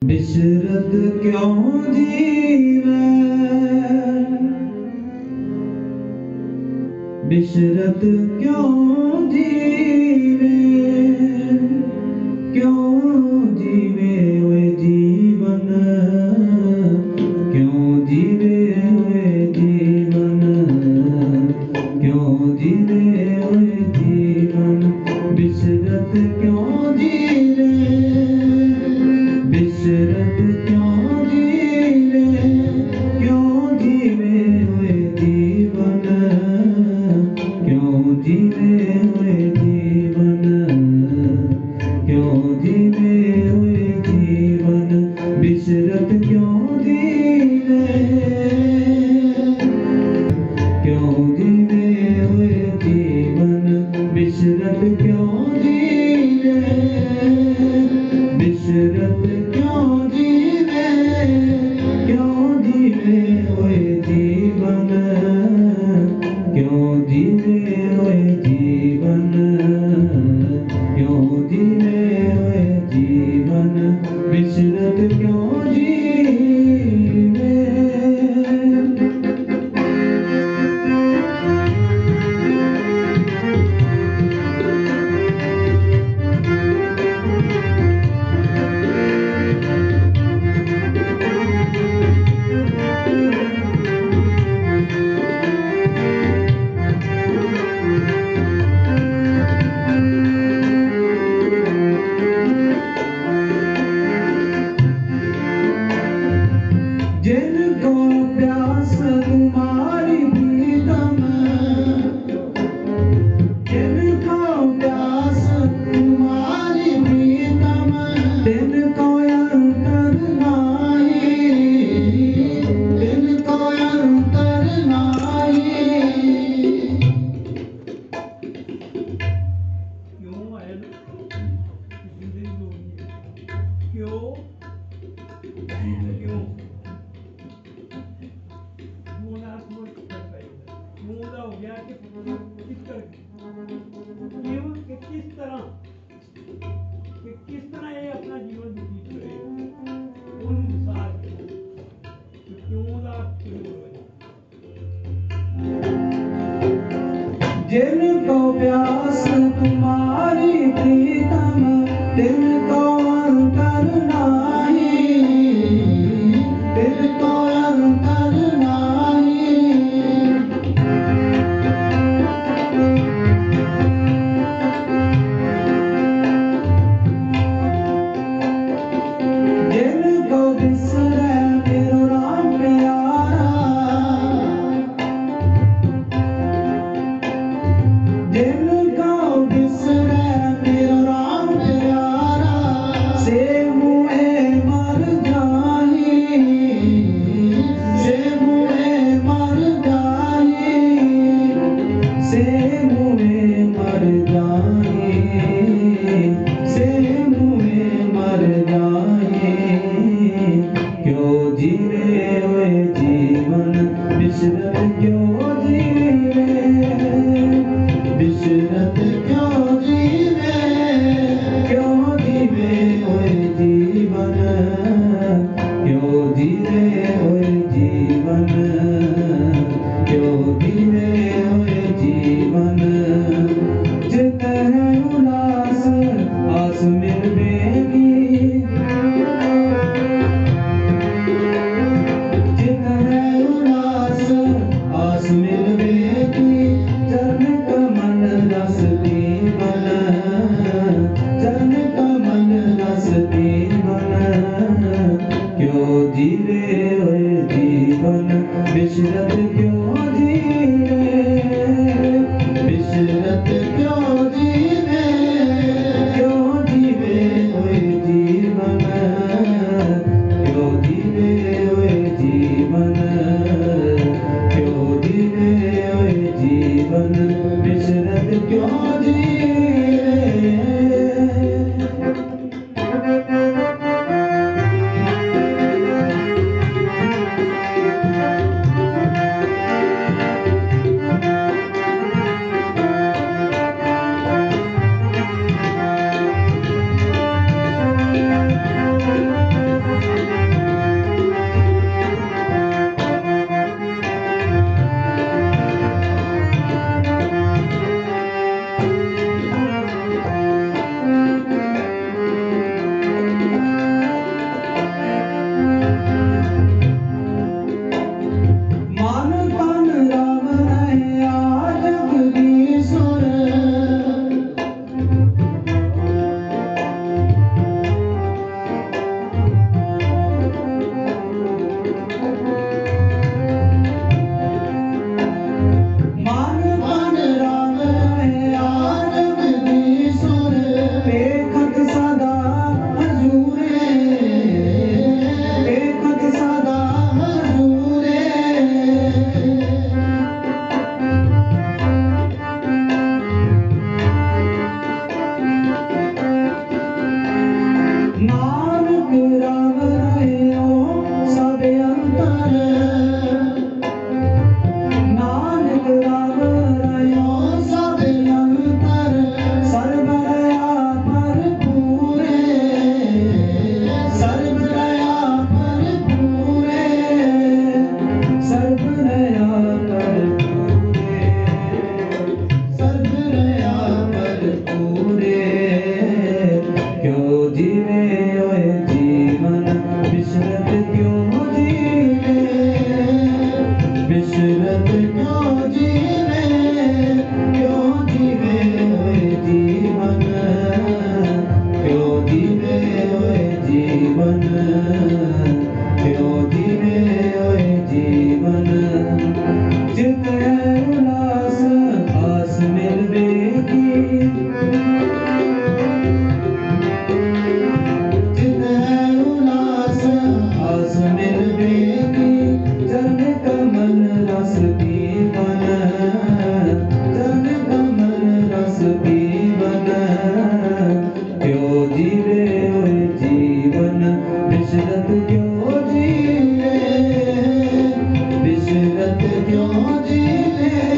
बिसरत क्यों जीवे, बिसरत क्यों जीवे, क्यों जीवे वे जीवन, क्यों जीवे वे जीवन, क्यों जीवे वे जीवन, बिसरत क्यों जीवे, बिसरत क्यों जीवे, क्यों जीवे वे जीवन, क्यों जीवे वे जीवन, क्यों जीवे वे जीवन, बिसरत क्यों जीवे, क्यों जीवे वे जीवन, बिसरत क्यों जीवे, बिसरत क्यों जीवे, क्यों जीवे वे जीवन, क्यों जीवे वे जीवन, क्यों जीवे वे जीवन, बिसरत क्यों जीवे। जिनको प्यास तुम्हारी प्रीतम, जिनको प्यास तुम्हारी प्रीतम, तिनको अंतर नाही, तिनको अंतर नाही। क्यों है क्यों क्यों हो गया कि किस तरह ये अपना जीवन व्यतीत करे, उन अनुसार क्यों का जिनको प्यास तुम्हारी प्रीतम, तिनको अंतर नाही, तिनको अंतर नाही। जिनको बिसरे मेरो राम प्यारा, जिनको बिसरे मेरो राम प्यारा, से मुए मर जाही, से मुए मर जाही, से मुए मर जाही, से मुए मर जाही। क्यों जीवे वे जीवन, बिसरत क्यों जीवे, बिसरत क्यों जीवे, क्यों जीवे वे जीवन, क्यों जीवे वे जीवन, क्यों जीवे वे जीवन। जित है उल्लास आस मिलवेगी, जित है उल्लास आस मिलवेगी, जन कमल रस दीवन, जन कमल रस दीवन। क्यों जीवे वे जीवन, बिसरत क्यों जीवे, बिसरत क्यों जीवे, क्यों जीवे वे जीवन, क्यों जीवे वे जीवन, क्यों जीवे वे जीवन, बिसरत क्यों जीवे। है